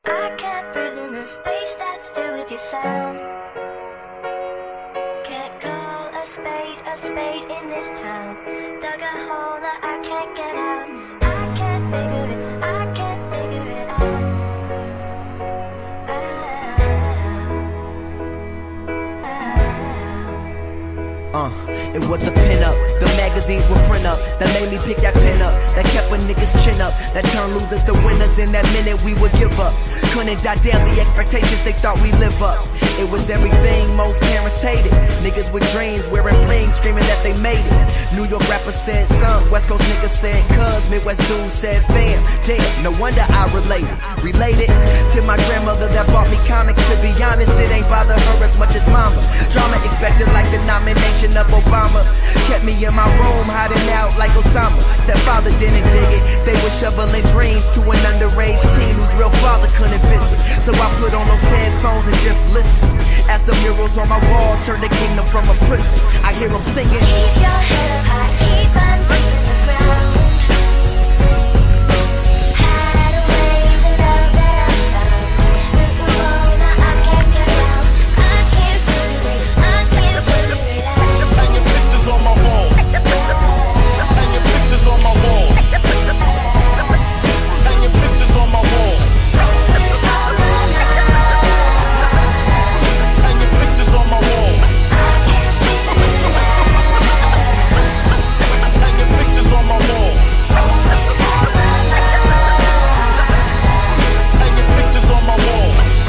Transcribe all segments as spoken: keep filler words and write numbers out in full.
I can't breathe in a space that's filled with your sound. Can't call a spade a spade in this town. Dug a hole that I can't get out. I can't figure it, I can't figure it out. Uh, it was a pin-up, the magazines would print up. That made me pick that pen up, that kept a nigga's chin up. That turned losers to winners in that minute we would give up. Couldn't die down the expectations they thought we live up. It was everything most parents hated. Niggas with dreams, wearing bling, screaming that they made it. New York rapper said son, West Coast niggas said cuz, Midwest dude said fam. Damn, no wonder I related. Related to my grandmother that bought me comics. To be honest, it ain't bother her as much as mama. Drama expected like the nomination of Obama. Kept me in my room, hiding out like Osama. Stepfather didn't dig it. They were shoveling dreams to an underage teen whose real father couldn't visit. So I put on those headphones and just listen. As the murals on my wall turn the kingdom from a prison, I hear them singing. Keep your head up high, keep on breaking the ground. Hide away the love that I found. There's a hole that I can't get out. I can't figure it, I can't figure it out. Hanging pictures on my wall. Hanging pictures on my wall. Hanging pictures on my wall. Hanging pictures on my wall. Hanging pictures on my wall. Hanging pictures on my wall.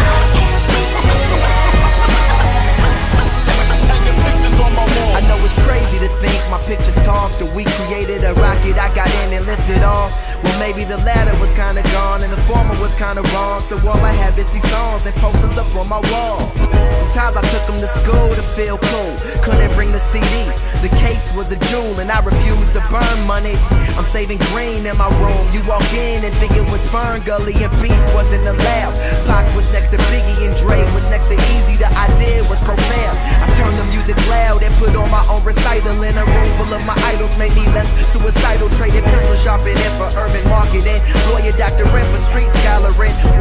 Hanging pictures on my wall. I know it's crazy to think my pictures talk. That we created a rocket, I got in and lifted off. Well, maybe the latter was kinda gone and the former was kinda wrong. So all I have is these songs and posters up on my wall. Sometimes I took them to school to feel cool. Couldn't bring the C D. The case was a jewel and I refused to burn money. I'm saving green in my room. You walk in and think it was Fern Gully and beef wasn't allowed. Pac was next to Biggie and Dre was next to Easy. The idea was profound. I turned the music loud and put on my own recital in a room full of my idols. Made me less suicidal. Traded pencil sharpening for urban marketing. Lawyer, doctor, for street scholaring.